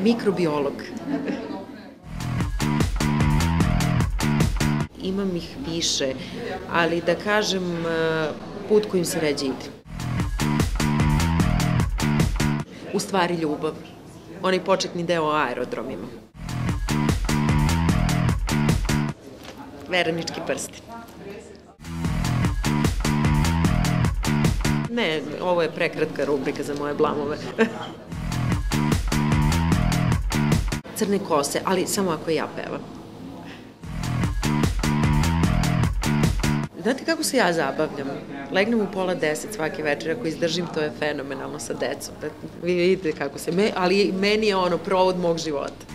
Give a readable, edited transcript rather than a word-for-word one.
Mikrobiolog. Imam ih više, ali da kažem, put kojim se ređe ide. U stvari ljubav. Onaj početni deo o aerodromima. Veranički prsti. Ne, ovo je prekratka rubrika za moje blamove. Crne kose, ali samo ako ja pevam. Znate kako se ja zabavljam? Legnem u 9:30 svake večer, ako izdržim, to je fenomenalno sa decom. Vi vidite kako se, ali meni je ono provod mog života.